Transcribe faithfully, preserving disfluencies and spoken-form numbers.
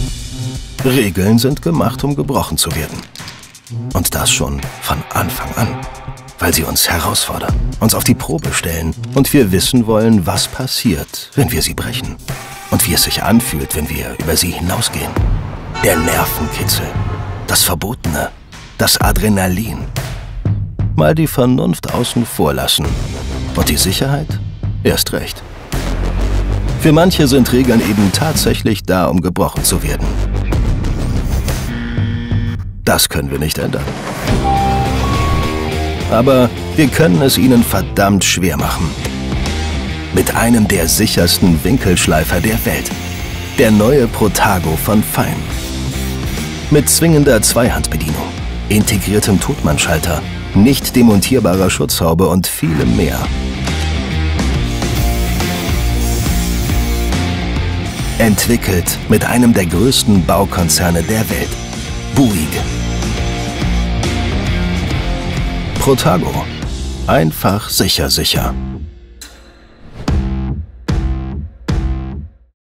Regeln sind gemacht, um gebrochen zu werden. Und das schon von Anfang an. Weil sie uns herausfordern, uns auf die Probe stellen und wir wissen wollen, was passiert, wenn wir sie brechen. Und wie es sich anfühlt, wenn wir über sie hinausgehen. Der Nervenkitzel, das Verbotene, das Adrenalin. Mal die Vernunft außen vor lassen und die Sicherheit erst recht. Für manche sind Regeln eben tatsächlich da, um gebrochen zu werden. Das können wir nicht ändern. Aber wir können es ihnen verdammt schwer machen. Mit einem der sichersten Winkelschleifer der Welt. Der neue Protago von Fein. Mit zwingender Zweihandbedienung, integriertem Totmannschalter, nicht demontierbarer Schutzhaube und vielem mehr. Entwickelt mit einem der größten Baukonzerne der Welt, Bouygues. Protago. Einfach sicher sicher.